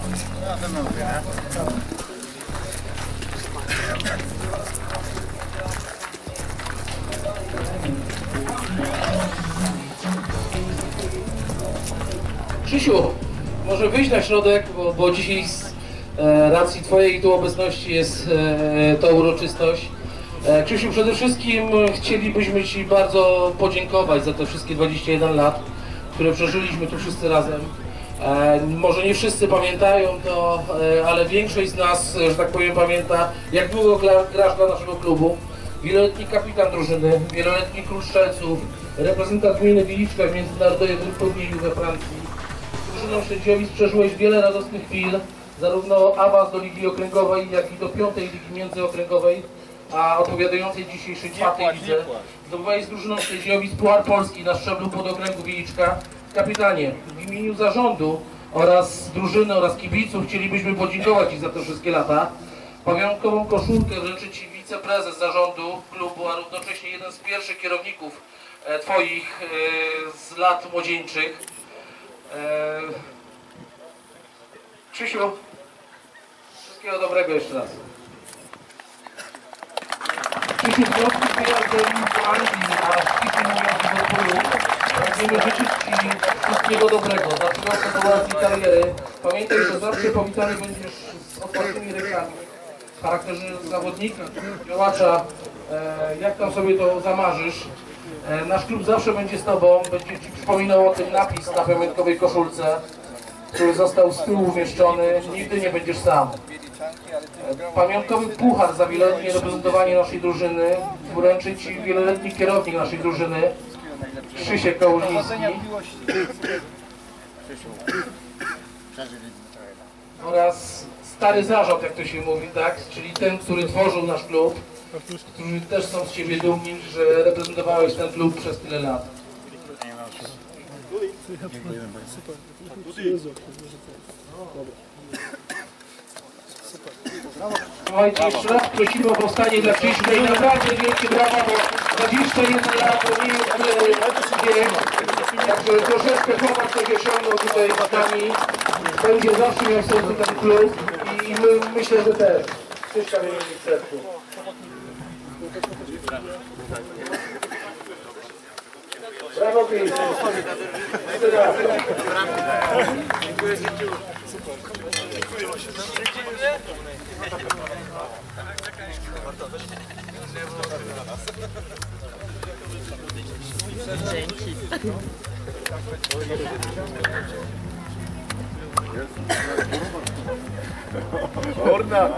Krzysiu, może wyjść na środek, bo dzisiaj z racji Twojej tu obecności jest to uroczystość. Krzysiu, przede wszystkim chcielibyśmy Ci bardzo podziękować za te wszystkie 21 lat, które przeżyliśmy tu wszyscy razem. Może nie wszyscy pamiętają to, ale większość z nas, że tak powiem, pamięta, jak długo grasz dla naszego klubu. Wieloletni kapitan drużyny, wieloletni król strzelców, reprezentant gminy Wiliczka w międzynarodowym turnieju we Francji. Z drużyną Śledziowic przeżyłeś wiele radosnych chwil, zarówno awans do ligi okręgowej, jak i do 5. ligi międzyokręgowej, a odpowiadającej dzisiejszej 4. lidze. Zdobywałeś z drużyną Śledziowic Puchar Polski na szczeblu podokręgu Wiliczka. Kapitanie, w imieniu zarządu oraz drużyny oraz kibiców chcielibyśmy podziękować Ci za te wszystkie lata. Pamiątkową koszulkę wręczy Ci wiceprezes zarządu klubu, a równocześnie jeden z pierwszych kierowników Twoich z lat młodzieńczych. Krzysiu, wszystkiego dobrego jeszcze raz. Krzysiu, w związku z wyjazdem do Anglii, a ściślej mówiąc do Liverpoolu, pragniemy życzyć Ci wszystkiego dobrego, zaczynając do własnej kariery. Pamiętaj, że zawsze powitany będziesz z otwartymi rękami. W charakterze zawodnika, działacza, jak tam sobie to zamarzysz. Nasz klub zawsze będzie z Tobą, będzie Ci przypominał o tym napis na pamiątkowej koszulce, który został z tyłu umieszczony. Nigdy nie będziesz sam. Pamiątkowy puchar za wieloletnie reprezentowanie naszej drużyny wręczy Ci wieloletni kierownik naszej drużyny, Krzysiek Kałużyński. Oraz stary zarząd, jak to się mówi, tak? Czyli ten, który tworzył nasz klub, którzy też są z Ciebie dumni, że reprezentowałeś ten klub przez tyle lat. Słuchajcie, jeszcze raz prosimy o powstanie dla Krzyśka i naprawdę wielkie brawa, bo 21 lat to nie jest wiek. Także troszeczkę chłopak coś osiągnął tutaj z nami. Będzie zawsze miał w sercu ten klub i my myślę, że też. Krzyśka będzie mieć w sercu. Brawo, Chris. Dziękuję. Dzięki. Orna!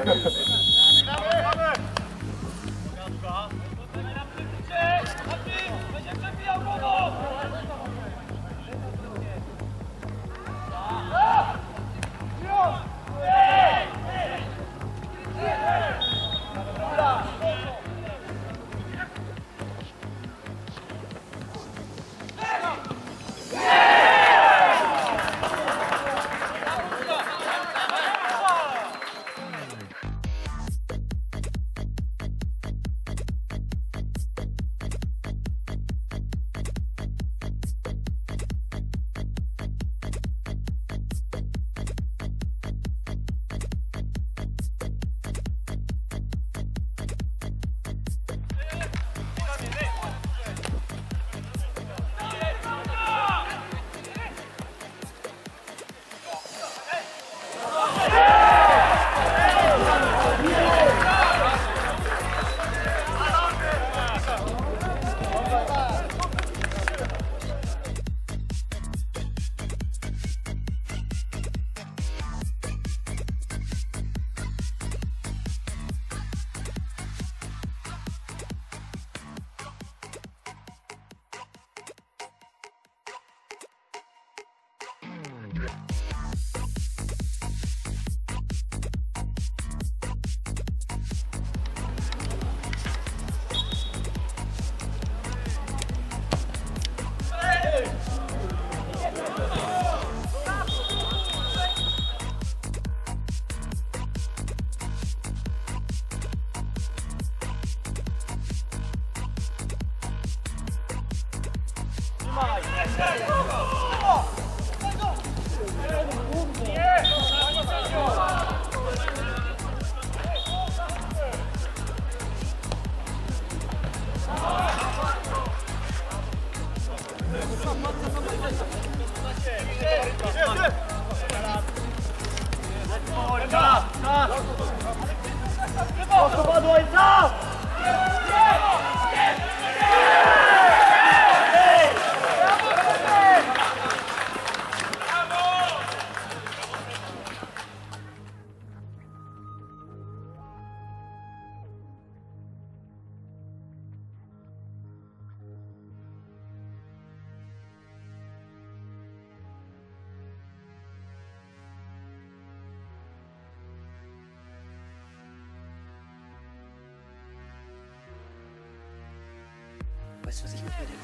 Weißt du, was ich mit dir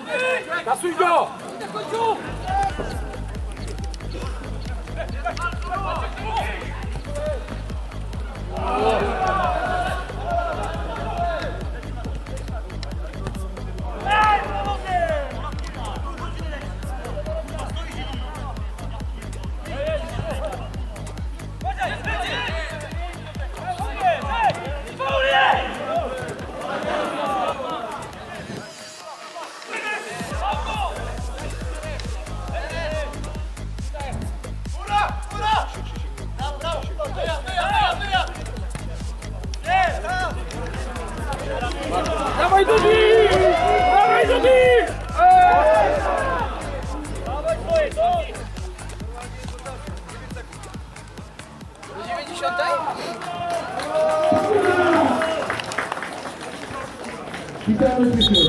Kasuj go! Dawaj do nich! Dawaj do nich! Dawaj twoje, do! Do 90? Witamy Krzysiu.